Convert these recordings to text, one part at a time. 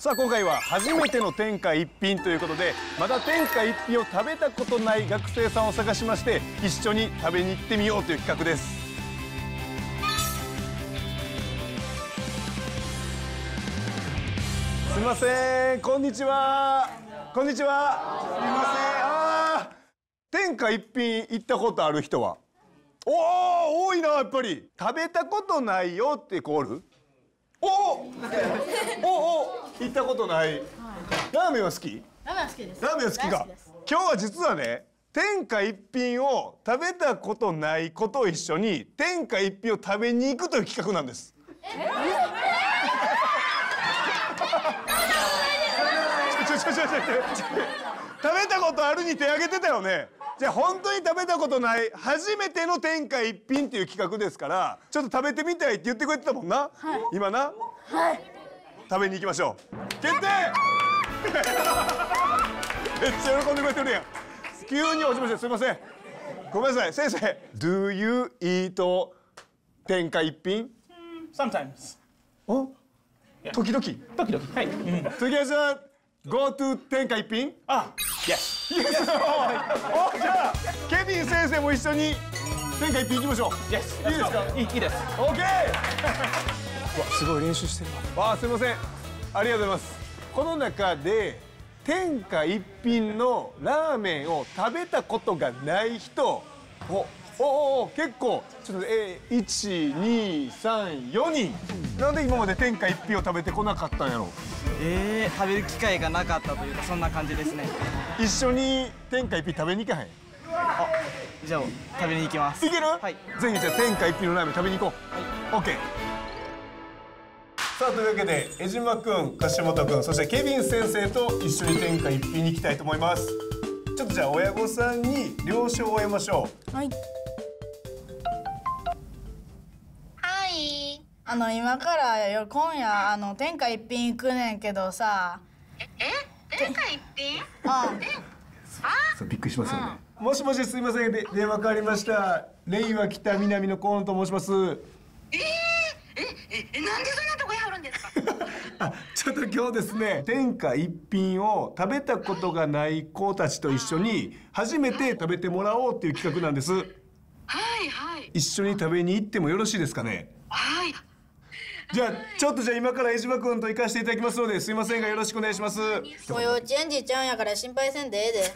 さあ今回は初めての天下一品ということで、まだ天下一品を食べたことない学生さんを探しまして、一緒に食べに行ってみようという企画です。すみません、こんにちは。こんにちは。すみません。天下一品行ったことある人は？おお、多いな。やっぱり食べたことないよって子おる？お行ったことない。ラーメンは好き？ ラーメンは好きです。 ラーメンは好きか。今日は実はね、天下一品を食べたことない子と一緒に天下一品を食べに行くという企画なんです。食べたことあるに手挙げてたよね。じゃあ本当に食べたことない初めての天下一品っていう企画ですから、ちょっと食べてみたいって言ってくれてたもんな、はい、今な、 はい、 食べに行きましょう。決定めっちゃ喜んでくれてるやん。急に落ちました。すいません、ごめんなさい。先生、 Do you eat 天下一品？ Sometimes。 お、時々 時々、はい。 次はじゃあ Go to 天下一品？ あ、Yes。 イエス。お、じゃあケビン先生も一緒に天下一品行きましょう。 Yes。 いいですか？ いいです。 オッケー。わ、すごい練習してるわ。わ、すみません、ありがとうございます。この中で天下一品のラーメンを食べたことがない人、結構ちょっと1、2、3、4人。なんで今まで天下一品を食べてこなかったんやろ？ 食べる機会がなかったというか、そんな感じですね。 一緒に天下一品食べに行かへん？ あ、じゃあ食べに行きます。 いける？ はい。 ぜひじゃあ天下一品のラーメン食べに行こう。はい。OK。さあというわけで、江島くん、樫本くん、そしてケビン先生と一緒に天下一品に行きたいと思います。ちょっとじゃあ親御さんに了承を得ましょう。 はい。 はい。 今から今夜天下一品行くねんけどさ。 天下一品？ そう、びっくりしますよね。もしもし、すいません、電話変わりました。令和北南の河野と申します。 なんでそんなとこやるんですか？ ちょっと今日ですね、天下一品を食べたことがない子たちと一緒に初めて食べてもらおうっていう企画なんです。 はいはい。 一緒に食べに行ってもよろしいですかね？ はい。 じゃあちょっと今から江島くんと行かせていただきますので、すいませんがよろしくお願いします。 もう幼稚園児ちゃんやから心配せんでええで。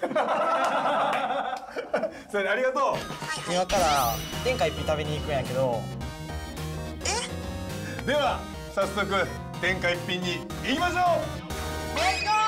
それありがとう。 今から天下一品食べに行くんやけど。 では早速天下一品に行きましょう。 レッツゴ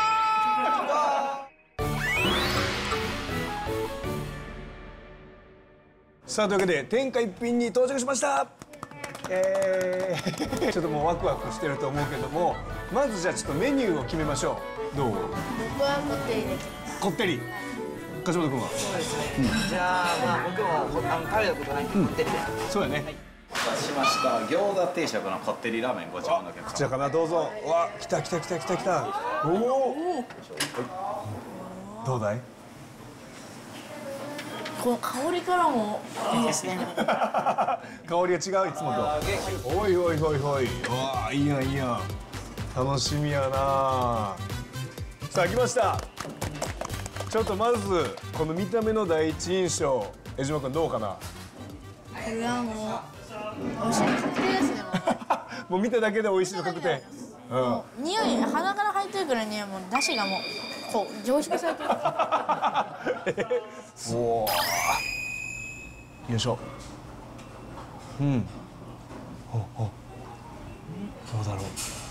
ー。 さあというわけで天下一品に到着しました。ちょっともうワクワクしてると思うけども、まずじゃあちょっとメニューを決めましょう。どう？ 僕はこってりできます。 こってり。樫本君は？ そうですね。じゃあまあ僕も食べたことないんでこってりで。 そうやね。 お待たせしました。餃子定食のこってりラーメンご注文のお客様。 こちらかな、どうぞ。わ、来た来た来た来た来た。おお。どうだい？ この香りからもいいですね。 香りが違う、いつもと。おいおいおいおい。わあ、いいやんいいやん。楽しみやな。さあ来ました。ちょっとまずこの見た目の第一印象、江島君どうかな？ これはもう美味しい確定ですね。 もう見ただけで美味しいの確定。 もう匂い、鼻から入ってくる匂いも出汁がもうこう凝縮されてる。 おお。よいしょ。うん。どうだろう。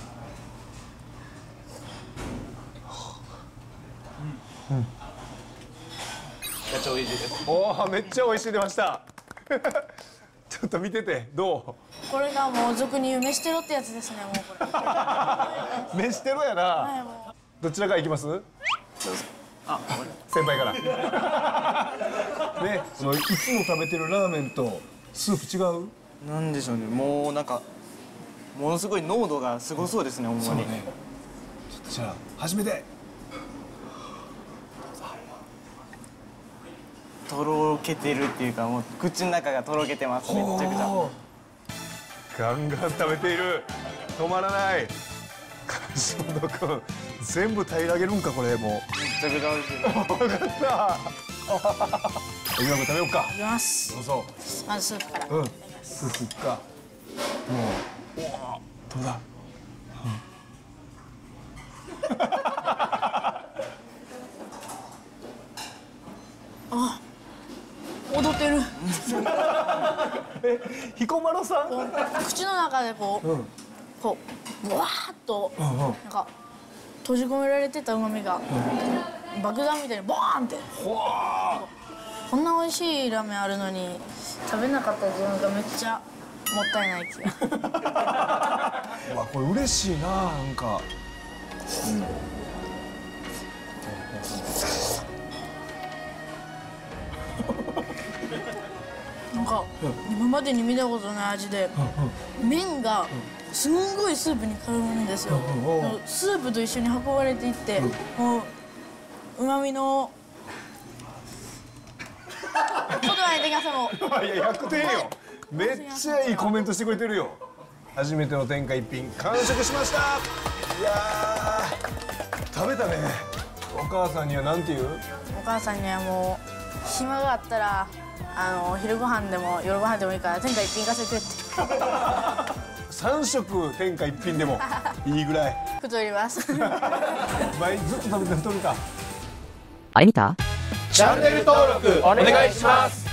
めっちゃ美味しいです。 おお、めっちゃ美味しい出ました。ちょっと見ててどこれがもう俗に言う飯テロってやつですね。もうこれ。 う？飯テロやな。 はい、もどちらから行きます？あ、先輩から。ね、そのいつも食べてるラーメンとスープ違う？ なんでしょうね。もうなんかものすごい濃度がすごそうですね。ほんまに。 そうね。ちょっとじゃあ初めて。 とろけてるっていうか、もう口の中がとろけてますね。めちゃくちゃ。 ガンガン食べている。止まらない。 橋本君全部平らげるんかこれもう。 めちゃくちゃ美味しい。 分かった今食べようか。 いきますどうぞ。 まずスープからうんスープいくか。もうどうだ、 踊ってる彦摩呂さん。 こう口の中でこう、こうブワーッとなんか閉じ込められてた旨味が爆弾みたいにボーンってこんな美味しいラーメンあるのに食べなかった自分がめっちゃもったいない気がうわこれ嬉しいななんか。 なんか今までに見たことない味で麺がすんごいスープに絡むんですよ。スープと一緒に運ばれていってもう旨味の言葉にできませんもう。 いや100点よ。めっちゃいいコメントしてくれてるよ。初めての天下一品完食しました。いやー食べたね。お母さんにはなんて言う？ お母さんにはもう暇があったら昼ご飯でも夜ご飯でもいいから天下一品行かせてって 3食天下一品でもいいぐらい。 太ります毎日ずっと食べて太るか。 あれ見た？ チャンネル登録お願いします。